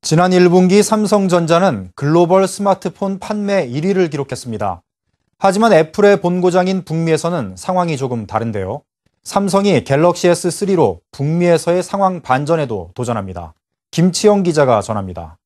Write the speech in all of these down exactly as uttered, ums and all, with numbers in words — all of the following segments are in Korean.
지난 일 분기 삼성전자는 글로벌 스마트폰 판매 일 위를 기록했습니다. 하지만 애플의 본고장인 북미에서는 상황이 조금 다른데요. 삼성이 갤럭시 에스 쓰리로 북미에서의 상황 반전에도 도전합니다. 김치영 기자가 전합니다.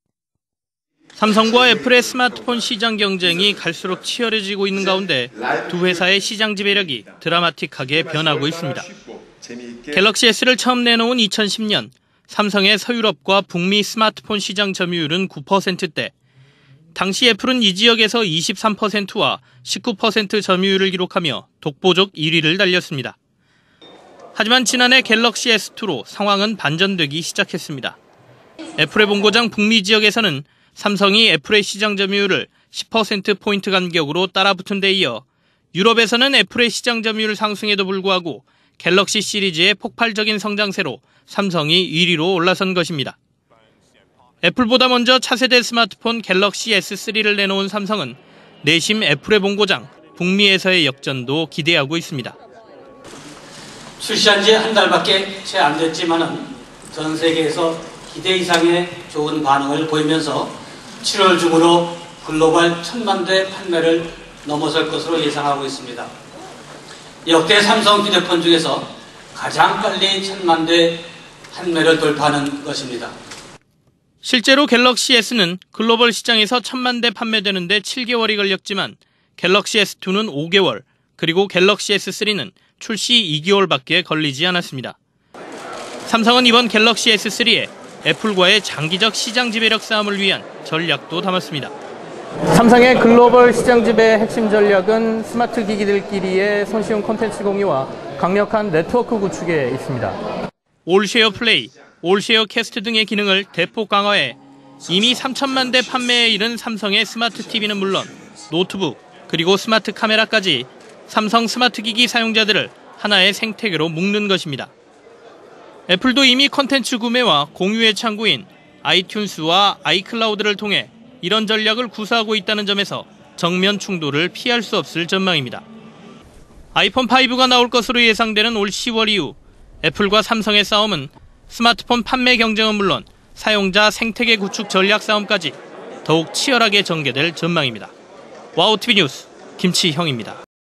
삼성과 애플의 스마트폰 시장 경쟁이 갈수록 치열해지고 있는 가운데 두 회사의 시장 지배력이 드라마틱하게 변하고 있습니다. 갤럭시 에스를 처음 내놓은 이천십 년, 삼성의 서유럽과 북미 스마트폰 시장 점유율은 구 퍼센트대, 당시 애플은 이 지역에서 이십삼 퍼센트와 십구 퍼센트 점유율을 기록하며 독보적 일 위를 달렸습니다. 하지만 지난해 갤럭시 에스 투로 상황은 반전되기 시작했습니다. 애플의 본고장 북미 지역에서는 삼성이 애플의 시장 점유율을 십 퍼센트포인트 간격으로 따라붙은 데 이어 유럽에서는 애플의 시장 점유율 상승에도 불구하고 갤럭시 시리즈의 폭발적인 성장세로 삼성이 일 위로 올라선 것입니다. 애플보다 먼저 차세대 스마트폰 갤럭시 에스 쓰리를 내놓은 삼성은 내심 애플의 본고장 북미에서의 역전도 기대하고 있습니다. 출시한 지 한 달밖에 채 안 됐지만은 전 세계에서 기대 이상의 좋은 반응을 보이면서 칠월 중으로 글로벌 천만 대 판매를 넘어설 것으로 예상하고 있습니다. 역대 삼성 휴대폰 중에서 가장 빨리 천만 대 판매를 돌파하는 것입니다. 실제로 갤럭시 S는 글로벌 시장에서 천만 대 판매되는데 칠 개월이 걸렸지만 갤럭시 에스 투는 오 개월, 그리고 갤럭시 에스 쓰리는 출시 이 개월밖에 걸리지 않았습니다. 삼성은 이번 갤럭시 에스 쓰리에 애플과의 장기적 시장 지배력 싸움을 위한 전략도 담았습니다. 삼성의 글로벌 시장 지배 핵심 전략은 스마트 기기들끼리의 손쉬운 콘텐츠 공유와 강력한 네트워크 구축에 있습니다. 올쉐어 플레이, 올쉐어 캐스트 등의 기능을 대폭 강화해 이미 삼천만 대 판매에 이른 삼성의 스마트 티비는 물론 노트북, 그리고 스마트 카메라까지 삼성 스마트 기기 사용자들을 하나의 생태계로 묶는 것입니다. 애플도 이미 콘텐츠 구매와 공유의 창구인 아이튠스와 아이클라우드를 통해 이런 전략을 구사하고 있다는 점에서 정면 충돌을 피할 수 없을 전망입니다. 아이폰 파이브가 나올 것으로 예상되는 올 시월 이후 애플과 삼성의 싸움은 스마트폰 판매 경쟁은 물론 사용자 생태계 구축 전략 싸움까지 더욱 치열하게 전개될 전망입니다. 와우티비 뉴스 김치형입니다.